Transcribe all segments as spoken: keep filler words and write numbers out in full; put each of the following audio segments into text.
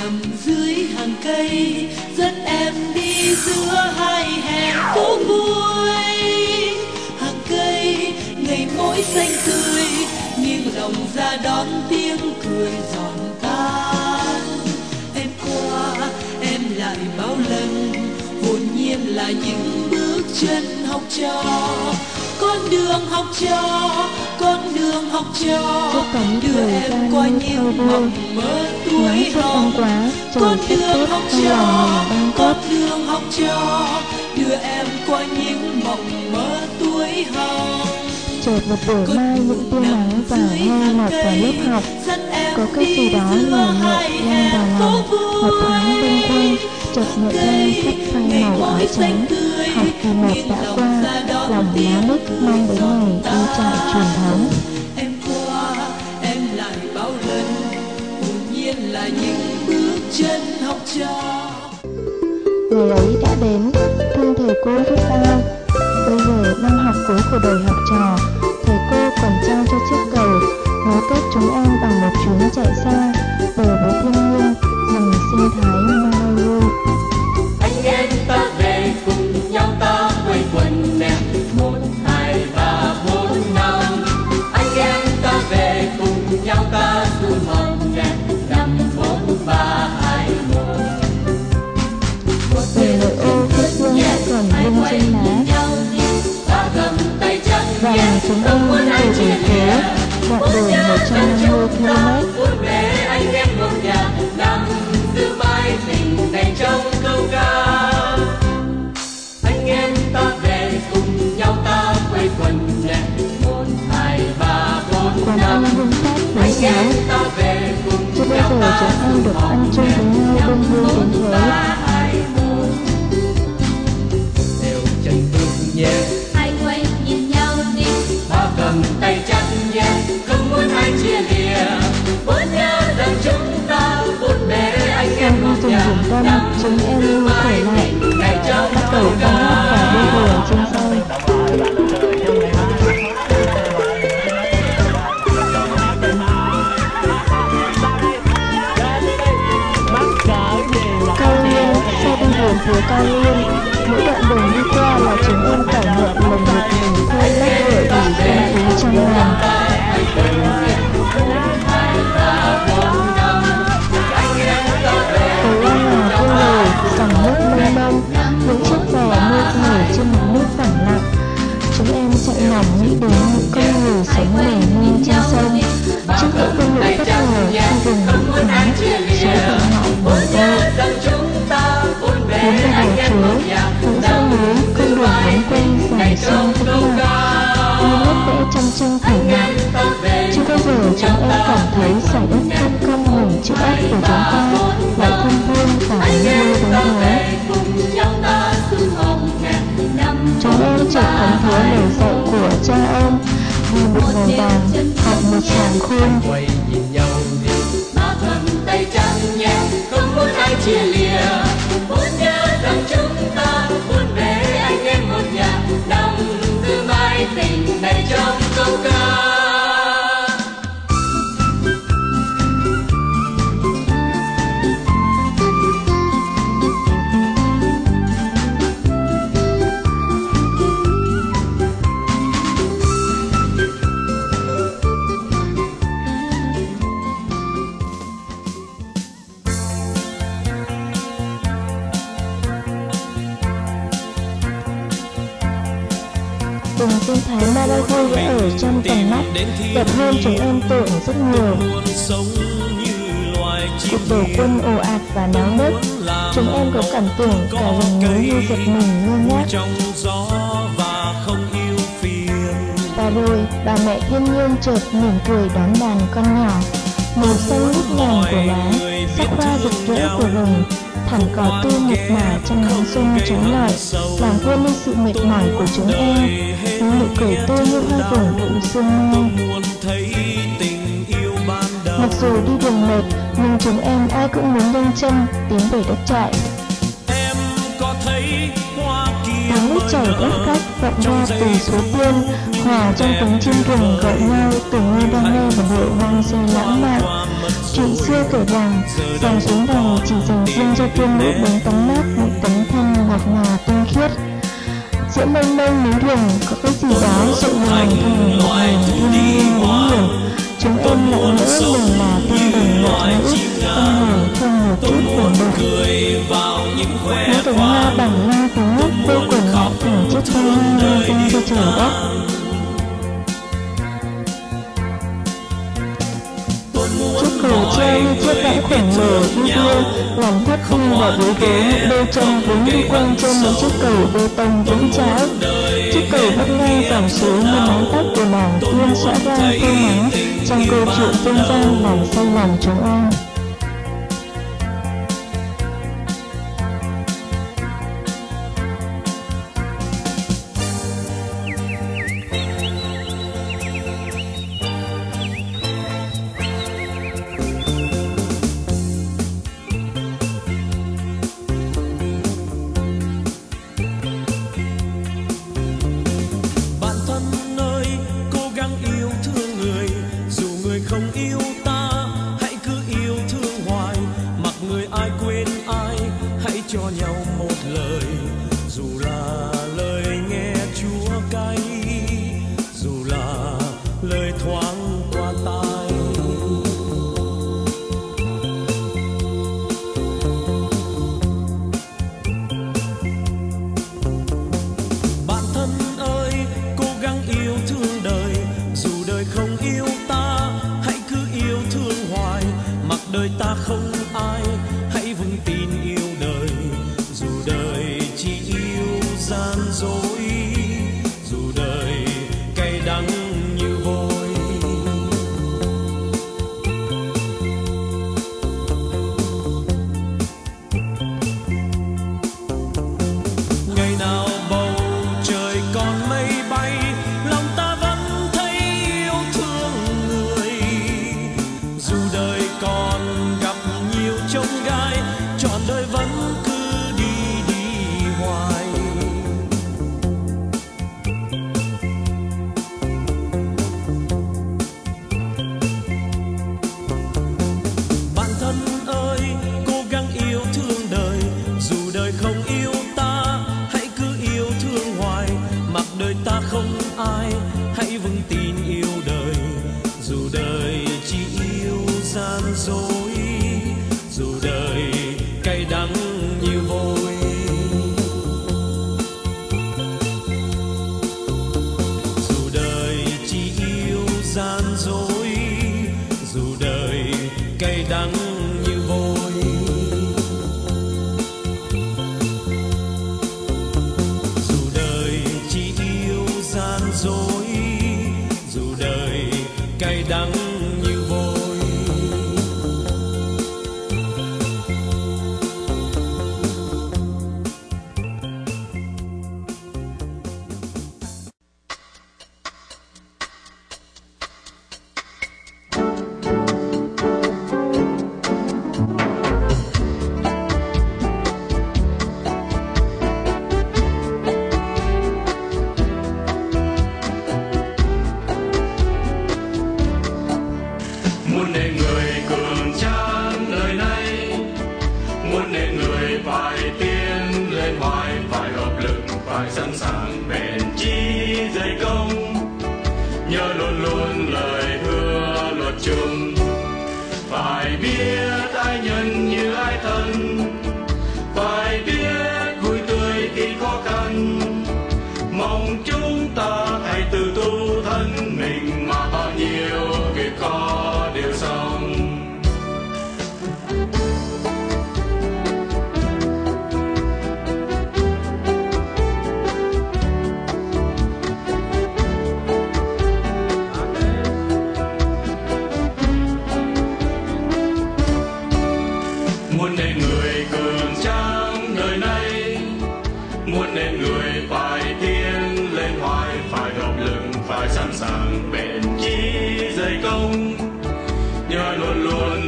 nằm dưới hàng cây, dẫn em đi giữa hai hẻm phố vui. Hàng cây ngày mỗi xanh tươi, nghiêng lòng ra đón tiếng cười giòn tan. Em qua em lại bao lần, hồn nhiên là những bước chân học trò. Con đường học trò, con đường học trò, đưa em qua những mộng mơ tuổi hồng. Con đường học trò, con đường học trò, đưa em qua những mộng mơ tuổi hồng. Chợt một buổi mai những tia nắng vàng hoe lọt vào lớp học, có cái gì đó nhẹ nhẹ lan vào lòng. Một thoáng bâng quâng, chợt nhận ra sắp phai màu áo trắng. Học kỳ một đã qua, lòng náo nức mong đến ngày đi trại truyền thống. Em qua em lại bao lần, hồn nhiên là những bước chân học trò. Ngày ấy đã đến, thương thầy cô biết bao. Bây giờ năm học cuối của đời học trò, thầy cô còn trao cho chiếc cầu, nối kết chúng em bằng một chuyến chạy xa về với thiên nhiên, rừng sinh thái Malawi. Anh em ta về cùng nhau, ta quây quần nè, một hai ba bốn năm. Anh em ta về cùng nhau, ta du hồng nè, năm bốn ba hai một. Về nội ô cây hương đã còn lung trên lá, và chúng em đi về thành phố, đoạn đường một trăm năm mươi ki lô mét. Anh em một nhà nằm giữ mãi tình này trong câu ca. Anh em ta về cùng nhau, ta quây quần nè, một hai ba bốn năm. Anh em ta về cùng nhau, ta chúng em được ăn chung với nhau đông vui đến thế. Đều chân bước nhẹ, hai quay nhìn nhau đi, ta cầm tay chặt nhẹ, không muốn ai chia lìa. Muốn nhớ rằng chúng ta bốn bề anh em một nhà. Tâm, chúng em lưu khởi lại, bắt đầu ca hát và đi đùa trên sông. Cao Liên, xe đi về phía Cao Liên, mỗi đoạn đường đi qua là chúng em cảm nhận lồng ngực mình thôi lắc lửa vì không khí trong lành. Dòng nước mênh mông, những chiếc bè mơ mỏi trên mặt nước phẳng lặng. Chúng em chạy lòng nghĩ đến những con người sống lẻ loi trên sông. Trước những cơn lũ bất ngờ khi vùng bị phá, số phận họ buồn đau. Hướng về đảo Chúa, những dãy núi, con đường vắng quanh dài sang tĩnh lặng, như nét vẽ trong tranh thủy mặc. Chưa bao giờ chúng em cảm thấy giải đất thon cong hình chữ S của chúng ta lại thân thương và yêu đến thế. Chúng em chợt thấm thía lời dạy của cha ông, vì một ngày vàng học một sàng khôn. quay nhìn nhau đi, ta cầm tay chặt nhẹ, không muốn ai chia lìa. Muốn nhớ rằng chúng ta bốn bề anh em một nhà, nằm giữ mãi tình này trong câu ca. Rừng sinh thái Malawi đã ở trong tầm mắt, đẹp hơn chúng em tưởng rất nhiều. Cuộc đổ quân ồ ạt và náo nức, chúng em có cảm tưởng cả rừng núi như giật mình ngơ ngác. Và rồi bà mẹ thiên nhiên chợt mỉm cười đón đàn con nhỏ. Màu xanh ngút ngàn của lá, sắc hoa rực rỡ của rừng, thảm cỏ tươi mượt mà trong nắng xuân trói lọi, làm quên đi sự mệt mỏi của chúng em. Những nụ cười tươi như hoa vừng vụ sương mai. Mặc dù đi đường mệt, nhưng chúng em ai cũng muốn nhanh chân tiến về đất trại. Em có thấy Tiếng nước chảy lách cách vọng ra từ suối tiên, hòa trong tiếng chim rừng gọi nhau, tưởng như đang nghe một điệu vang dây lãng mạn. Chuyện xưa kể rằng dòng suối này chỉ dành riêng cho tiên nữ đến tắm mát một tấm thân ngọt ngào tinh khiết. Giữa mênh mông núi rừng có cái gì đó rộn ràng thành một nền thiên nhiên bí hiểm. Chúng em lặng lẽ mình là tiên đồng ngọt ngữ, tâm hồn không một chút buồn bực. Những cánh hoa bằng la tiếng nước vô cùng lại thành chiếc bông hoa rơi cho trời đất. Chiếc cầu treo như chiếc bãi khổng lồ vui vui, làm thắt lưng và bối rối những đôi chân vốn đi quanh trên một chiếc cầu bê tông vững chãi. Chiếc cầu bắc ngang dòng suối như mái tóc của nàng tiên xõa ra tô nắng trong câu chuyện dân gian làm say lòng chúng em.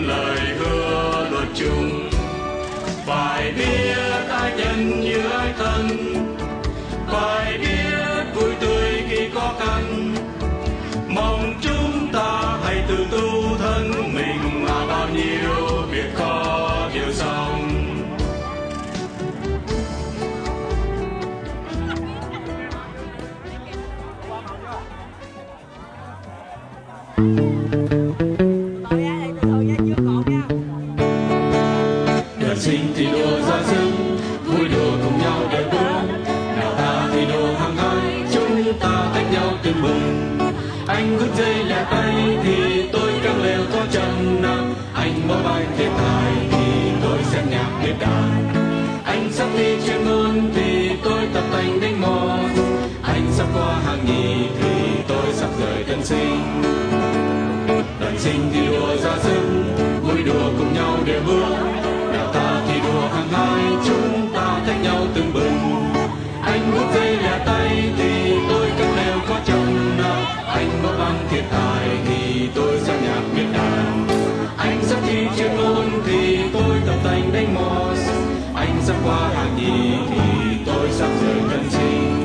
Phải biết ai nhân như ai thân. tưng bừng. Anh rút dây lẻ tay thì tôi căng lều có chân nặng. Anh bó vai thiệt thòi thì tôi xem nhạc biết đàn. Anh sắp thi chuyên môn thì tôi tập tành đánh mò. Anh sắp qua hàng nhì thì tôi sắp rời tân sinh. Đoàn sinh thì đùa ra sức, vui đùa cùng nhau để bước. Nào ta thì đùa hàng hai, chúng ta thách nhau từng bừng. Anh rút dây lẻ tay thì tôi căng lều có chồng nào. Anh bó băng thiệt thòi thì tôi sang nhạc biết đàn. Anh sắp thi chuyên môn thì tôi tập tành đánh mò. Anh sắp qua hàng nhì thì tôi sắp rời tân sinh.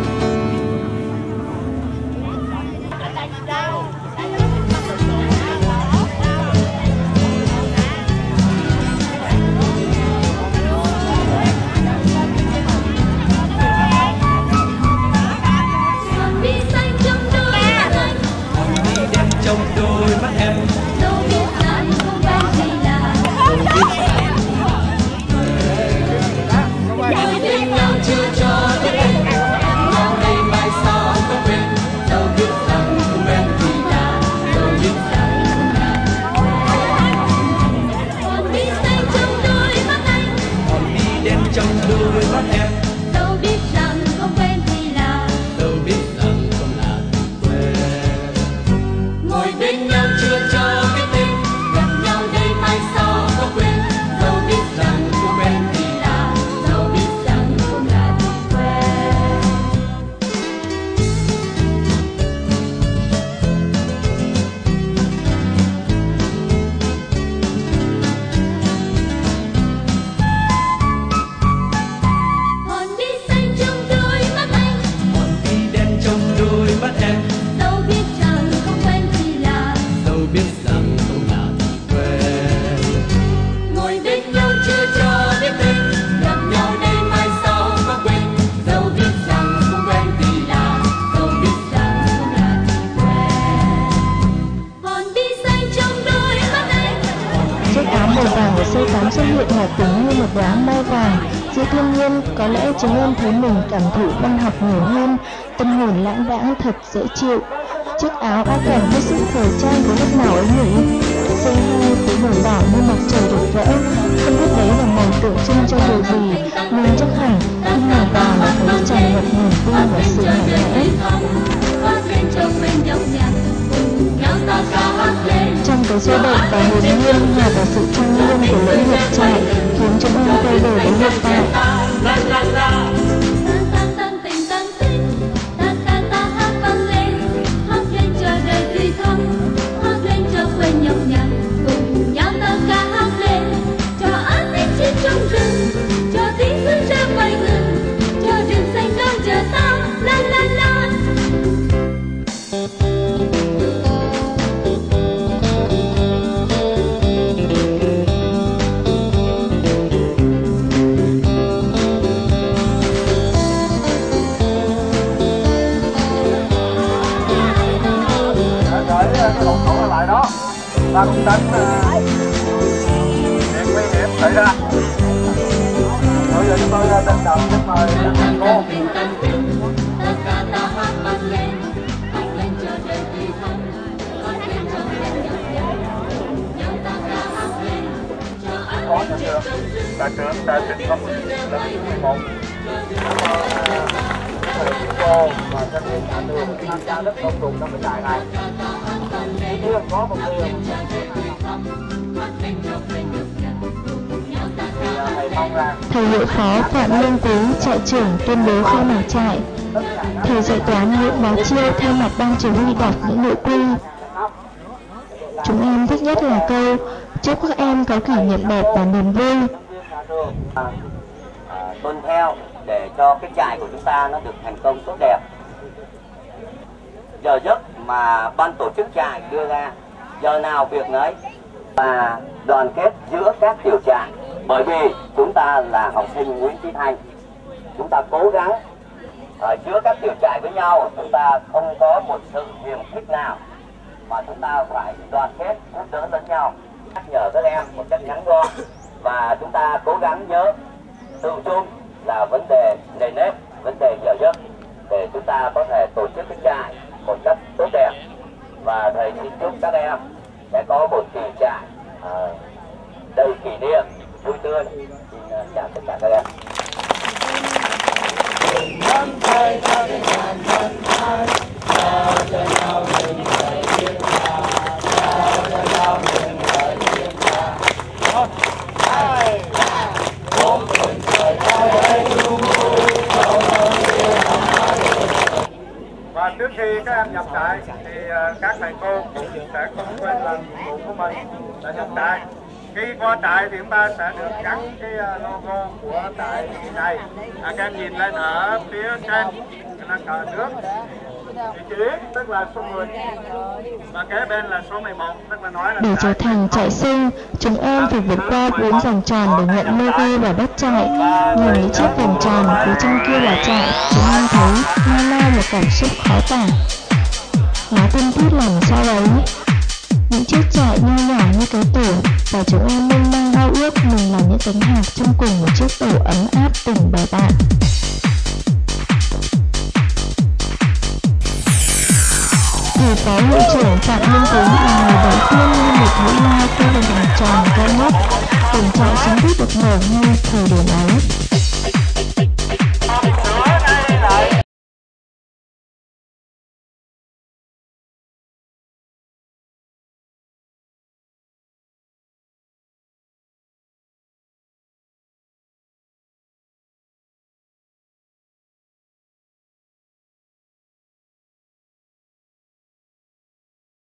Xuất hiện là tưởng như một đóa mai vàng giữa thiên nhiên. Có lẽ chúng em thấy mình cảm thụ văn học nhiều hơn, tâm hồn lãng đãng thật dễ chịu. Chiếc áo ai cảm hết sức thời trang của lúc nào ấy nhỉ? Dây hai với màu đỏ như mặt trời rực rỡ, không biết đấy là màu tượng trưng cho điều gì, nhưng chắc hẳn khi nhìn vào là thấy tràn ngập niềm vui và sự mạnh mẽ. Trong cái sôi động và hồn nhiên hòa vào sự trang nghiêm của lễ nhập trại khiến chúng em quay về với hiện tại. Ta cũng đánh việc nguy hiểm xảy ra. Bây giờ chúng tôi trân trọng xin mời cô. Có nhà trường, đại trưởng đại sinh không lần thứ mười một. Cô và nhân viên nhà trường tham gia rất đông đủ trong cái trại này. Chưa có một người Thầy hiệu phó Phạm Lương Quý, trại trưởng tuyên bố khai mạc trại. Thầy dạy toán Nguyễn Bá Chiêu thay mặt ban chỉ huy đọc những nội quy. Chúng em thích nhất là câu chúc các em có kỷ niệm đẹp và niềm vui. À, tuân theo để cho cái trại của chúng ta nó được thành công tốt đẹp. Giờ giấc mà ban tổ chức trại đưa ra, giờ nào việc nấy, và đoàn kết giữa các tiểu trại. Bởi vì chúng ta là học sinh Nguyễn Chí Thanh, chúng ta cố gắng ở giữa các tiểu trại với nhau, chúng ta không có một sự hiềm khích nào, mà chúng ta phải đoàn kết giúp đỡ lẫn nhau, nhắc nhở các em một cách ngắn gọn, và chúng ta cố gắng nhớ tự chung là vấn đề nề nếp, vấn đề giờ giấc, để chúng ta có thể tổ chức cái trại trước khi các em nhập trại thì uh, các thầy cô cũng sẽ không quên làm nhiệm vụ của mình là nhập trại. Khi qua trại thì chúng ta sẽ được gắn cái logo của trại này. À, các em nhìn lên ở phía trên là cờ nước. Vị trí tức là số mười và kế bên là số mười một, tức là nói là Để trở thành trại sinh, chúng em phải vượt qua bốn vòng tròn để nhận logo vào đất trại. Nhìn những chiếc vòng tròn phía trong kia là trại, chúng em thấy nao nao một cảm xúc khó tả. Nó thân thiết làm sao ấy. Những chiếc trại nho nhỏ như cái tổ, và chúng em mênh mang ao ước mình là những cánh hạt trong cùng một chiếc tổ ấm áp tình bè bạn. Thì phó hiệu trưởng Phạm Minh Tuấn là người đầu tiên như một mũi lao qua vòng tròn cao nhất, từng trại chính thức được mở ngay thời điểm ấy.